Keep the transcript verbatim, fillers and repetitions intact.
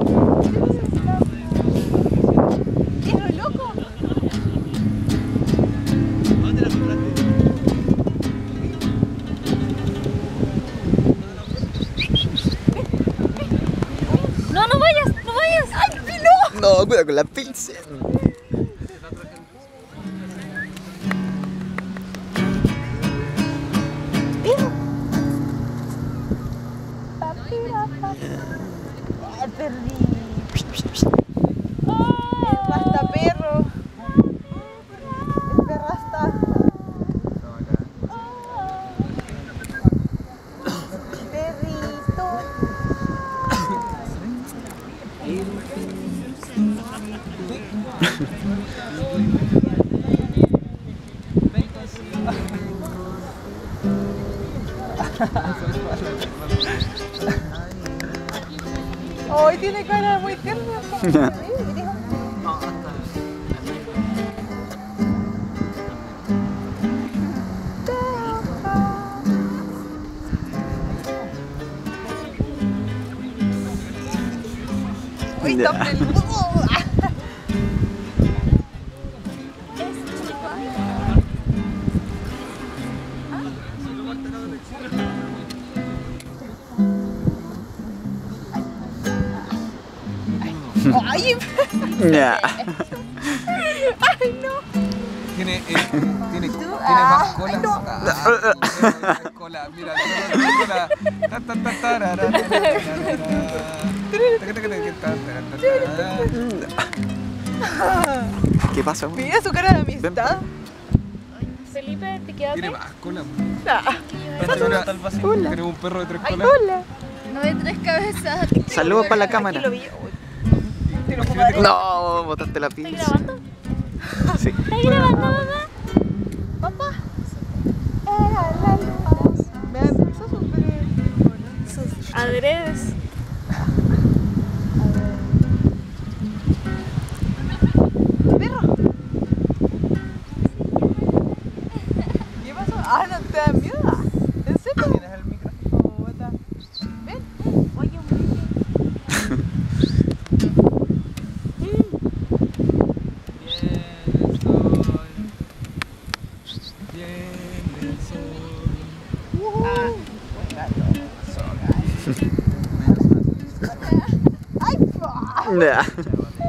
No, no vayas, no vayas. ¡Ay, no! No, cuidado con la pizza. ¡Ay, perri! ¡Basta, perro! ¡El perro hasta! ¡Perrito! Hoy tiene cara muy tierna. Uy, tan peludo. Ay, Ya. ay, no. Tiene, eh, tiene, tiene más colas. no. Ah, tiene cola, mira, tiene cola. Ta, ta, ta, tarara, tarara. ¿Qué pasa? Mira su cara de amistad. Felipe, te quedaste. Tiene más cola. Ah. Tiene un perro de tres Ay, colas. hola. No de tres cabezas. Saludos para la Aquí cámara. lo vi. Te lo Imagínate No, botaste la ¿Estás pizza. grabando? Sí. ¿Estás grabando, mamá? Papá. Era la luz. Vean, eso es súper. Sus adredes. Perro. ¿Qué pasó? Ah, no te da miedo. ¿En serio? ¿Tienes el micrófono? Puta. Ven. Oye, un Viene el sol. Ah, buen gato. Ay, pa. Ya.